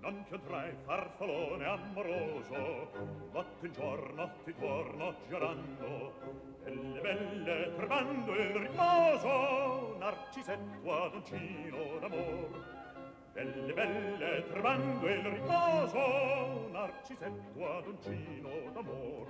non chiudrai farfallone amoroso, notte in giorno ti torno girando, belle belle turbando il riposo, narcisetto ad uncino d'amor. Belle belle turbando il riposo, narcisetto ad uncino d'amor.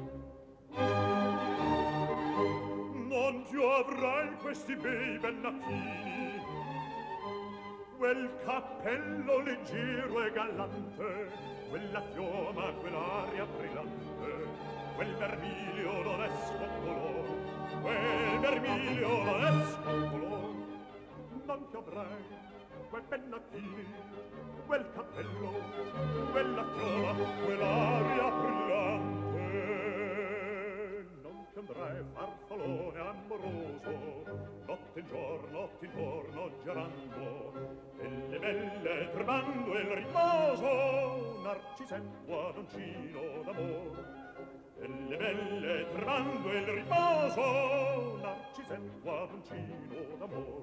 Non più avrai questi bei bennacchini, quel cappello leggero e gallante, quella chioma, quell'aria brillante, quel vermiglio non è scoccolo, quel vermiglio non è scoccolo. Non più avrai quei pennacchini, quel cappello, quella chioma, quell'aria brillante. Non ti andrai farfallone amoroso, notte e giorno ti torno girando, belle belle turbando il riposo, narcisetto ad uncino d'amor. Belle belle turbando il riposo, narcisetto ad uncino d'amor.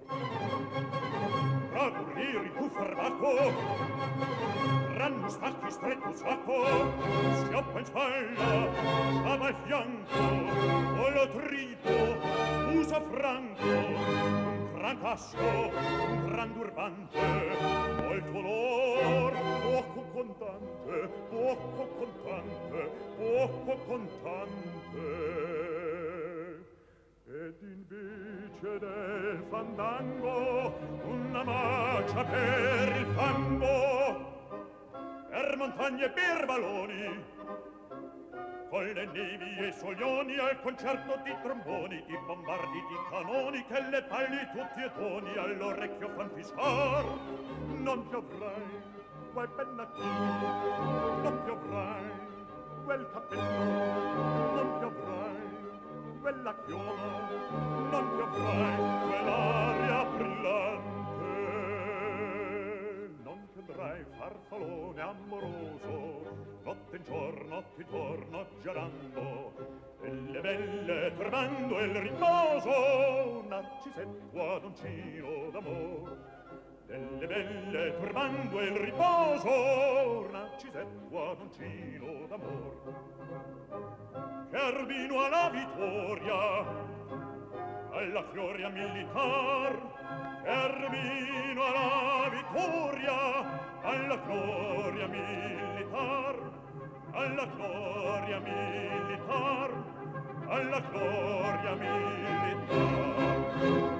Raduriri tu farmaco, ranno stacchi stretto sacco, schioppa in spalla, stava al fianco, collo trito, uso franco, un gran casco, un gran turbante, molto olor, poco contante, poco contante, poco contante. Ed invece del fandango una marcia per il fango, per montagne e per valloni, con le nevi e i soglioni, al concerto di tromboni, di bombardi, di canoni, che le palli tutti e toni all'orecchio fan fiscar. Non piovrai quei pennacchini, non piovrai quel cappello, non piovrai quella chioma, non piovrai quell'aria brillante. Non piovrai farfallone amoroso, notte e giorno ti torno girando, belle belle turbando il riposo, narcisetto ad uncino d'amor. Belle belle turbando il riposo, narcisetto ad uncino d'amor. Cherbino alla vittoria, alla gloria militar, Cherbino alla vittoria, alla gloria militar, alla gloria militar, alla gloria militar.